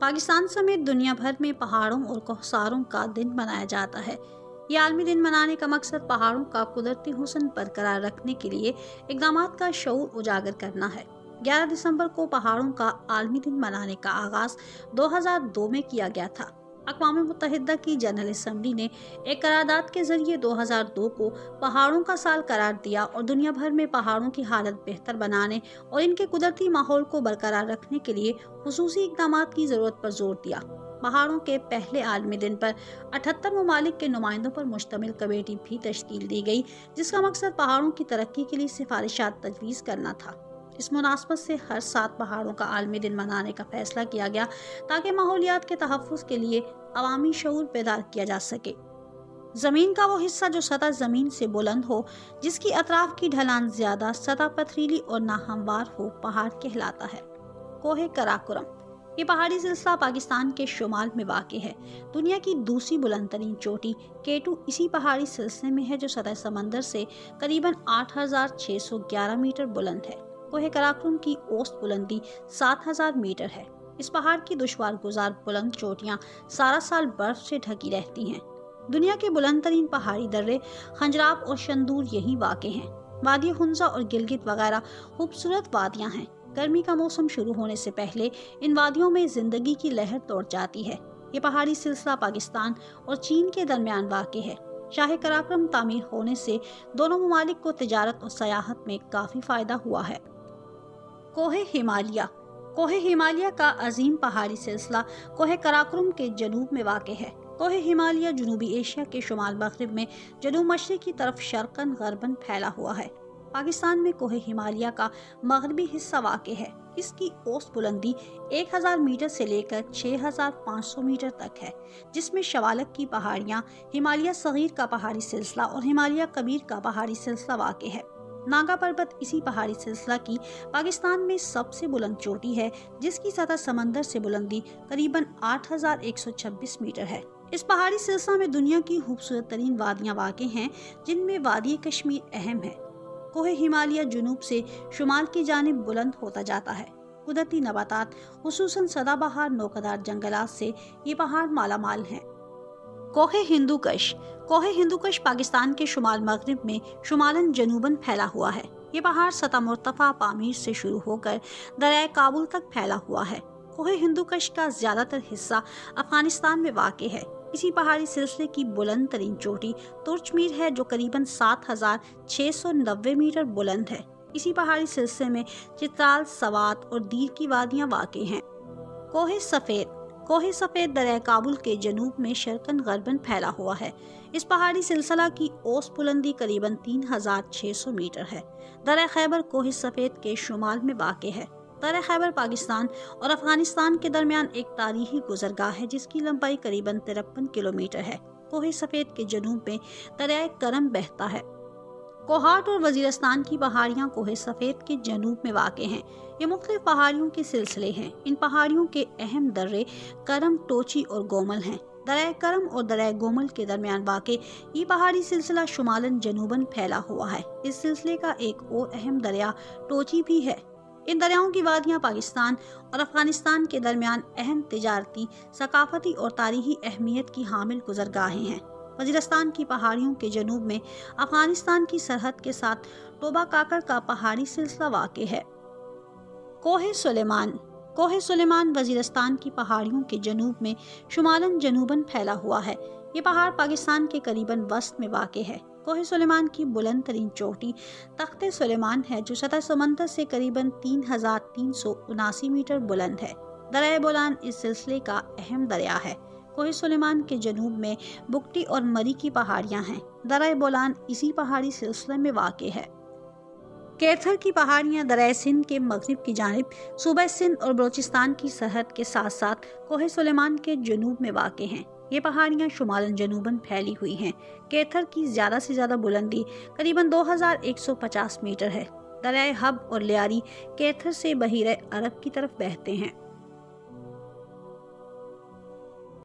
پاکستان سمیت دنیا بھر میں پہاڑوں اور کوہساروں کا دن منایا جاتا ہے۔ یہ عالمی دن منانے کا مقصد پہاڑوں کا قدرتی حسن برقرار رکھنے کے لیے اقدامات کا شعور اجاگر کرنا ہے۔ 11 دسمبر کو پہاڑوں کا عالمی دن منانے کا آغاز 2002 میں کیا گیا تھا۔ اقوام متحدہ کی جنرل اسمبلی نے ایک قرارداد کے ذریعے 2002 کو پہاڑوں کا سال قرار دیا اور دنیا بھر میں پہاڑوں کی حالت بہتر بنانے اور ان کے قدرتی ماحول کو برقرار رکھنے کے لیے خصوصی اقدامات کی ضرورت پر زور دیا۔ پہاڑوں کے پہلے عالمی دن پر 78 ممالک کے نمائندوں پر مشتمل کمیٹی بھی تشکیل دی گئی، جس کا مقصد پہاڑوں کی ترقی کے لیے سفارشات تجویز کرنا تھا۔ اس مناسبت سے ہر سال پہاڑوں کا عالمی دن منانے کا فیصلہ کیا گیا تاکہ ماحولیات کے تحفظ کے لیے عوامی شعور بیدار کیا جا سکے۔ زمین کا وہ حصہ جو سطح زمین سے بلند ہو، جس کی اطراف کی ڈھلان زیادہ، سطح پتھریلی اور ناہموار ہو، پہاڑ کہلاتا ہے۔ کوہ قراقرم، یہ پہاڑی سلسلہ پاکستان کے شمال میں واقع ہے۔ دنیا کی دوسری بلند ترین چوٹی K2 اسی پہاڑی سلسلے میں ہے، جو سطح سمندر سے قریباً 8611 میٹر بلند ہے۔ کوہ قراقرم کی اوسط بلندی 7000 میٹر ہے۔ اس پہاڑ کی دشوار گزار بلند چوٹیاں سارا سال برف سے ڈھکی رہتی ہیں۔ دنیا کے بلند ترین پہاڑی درے خنجراب اور شندور یہیں واقع ہیں۔ وادی ہنزا اور گلگت وغیرہ خوبصورت وادیاں ہیں۔ گرمی کا موسم شروع ہونے سے پہلے ان وادیوں میں زندگی کی لہر دوڑ جاتی ہے۔ یہ پہاڑی سلسلہ پاکستان اور چین کے درمیان واقع ہے۔ شاہ قراقرم تعمیر ہونے سے دونوں ممالک کو تجارت اور سیاحت میں کافی فائدہ ہوا ہے۔ کوہ ہمالیہ، کوہ ہمالیہ کا عظیم پہاڑی سلسلہ کوہ قراقرم کے جنوب میں واقع ہے۔ کوہ ہمالیہ جنوبی ایشیا کے شمال مغرب میں جنوب مشرق کی طرف شرقاً غرباً پھیلا ہوا ہے۔ پاکستان میں کوہ ہمالیہ کا مغربی حصہ واقع ہے۔ اس کی اوسط بلندی 1000 میٹر سے لے کر 6500 میٹر تک ہے، جس میں شوالک کی پہاڑیاں، ہمالیہ صغیر کا پہاڑی سلسلہ اور ہمالیہ کبیر کا پہاڑی سلسلہ واقع ہے۔ ناگا پربت اسی پہاڑی سلسلہ کی پاکستان میں سب سے بلند چوٹی ہے، جس کی سطح سمندر سے بلندی قریباً 8126 میٹر ہے۔ اس پہاڑی سلسلہ میں دنیا کی خوبصورت ترین وادیاں واقع ہیں، جن میں وادی کشمیر اہم ہے۔ کوہ ہمالیہ جنوب سے شمال کی جانب بلند ہوتا جاتا ہے۔ قدرتی نباتات خصوصاً سدا بہار نوکدار جنگلات سے یہ پہاڑ مالا مال ہیں۔ کوہ ہندوکش، کوہ ہندوکش پاکستان کے شمال مغرب میں شمالاً جنوباً پھیلا ہوا ہے۔ یہ پہاڑ سطح مرتفع پامیر سے شروع ہو کر دریائے کابل تک پھیلا ہوا ہے۔ کوہ ہندوکش کا زیادہ تر حصہ افغانستان میں واقع ہے۔ اسی پہاڑی سلسلے کی بلند ترین چوٹی ترچ میر ہے، جو قریباً 7690 میٹر بلند ہے۔ اسی پہاڑی سلسلے میں چترال، سوات اور دیر کی وادیاں واقع ہیں۔ کوہ سفید، کوہ سفید دریائے کابل کے جنوب میں شرقاً غرباً پھیلا ہوا ہے۔ اس پہاڑی سلسلہ کی اوسط بلندی قریباً 3600 میٹر ہے۔ درہ خیبر کوہ سفید کے شمال میں واقع ہے۔ درہ خیبر پاکستان اور افغانستان کے درمیان ایک تاریخی گزرگاہ ہے، جس کی لمبائی قریباً 53 کلومیٹر ہے۔ کوہ سفید کے جنوب میں دریائے کرم بہتا ہے۔ کوہاٹ اور وزیرستان کی پہاڑیاں کوہ سفید کے جنوب میں واقع ہیں۔ یہ مختلف پہاڑیوں کے سلسلے ہیں۔ ان پہاڑیوں کے اہم درے کرم، ٹوچی اور گومل ہیں۔ دریائے کرم اور دریائے گومل کے درمیان واقع یہ پہاڑی سلسلہ شمالاً جنوباً پھیلا ہوا ہے۔ اس سلسلے کا ایک اور اہم دریا ٹوچی بھی ہے۔ ان دریاؤں کی وادیاں پاکستان اور افغانستان کے درمیان اہم تجارتی، ثقافتی اور تاریخی اہمیت کی حامل گزرگاہیں ہیں۔ وزیرستان کی پہاڑیوں کے جنوب میں افغانستان کی سرحد کے ساتھ ٹوبا کاکر کا پہاڑی سلسلہ واقع ہے۔ کوہ سلیمان، کوہ سلیمان وزیرستان کی پہاڑیوں کے جنوب میں شمالاً جنوباً پھیلا ہوا ہے۔ یہ پہاڑ پاکستان کے قریباً وسط میں واقع ہے۔ کوہ سلیمان کی بلند ترین چوٹی تخت سلیمان ہے، جو سطح سمندر سے قریباً 3379 میٹر بلند ہے۔ دریائے بولان اس سلسلے کا اہم دریا ہے۔ کوہ سلیمان کے جنوب میں بگٹی اور مری کی پہاڑیاں ہیں۔ دریائے بولان اسی پہاڑی سلسلے میں واقع ہے۔ کیتھر کی پہاڑیاں دریائے سندھ کے مغرب کی جانب صوبہ سندھ اور بلوچستان کی سرحد کے ساتھ ساتھ کوہ سلیمان کے جنوب میں واقع ہیں۔ یہ پہاڑیاں شمالاً جنوباً پھیلی ہوئی ہیں۔ کیتھر کی زیادہ سے زیادہ بلندی قریباً 2150 میٹر ہے۔ دریائے حب اور لیاری کیتھر سے بحیرہ عرب کی طرف بہتے ہیں۔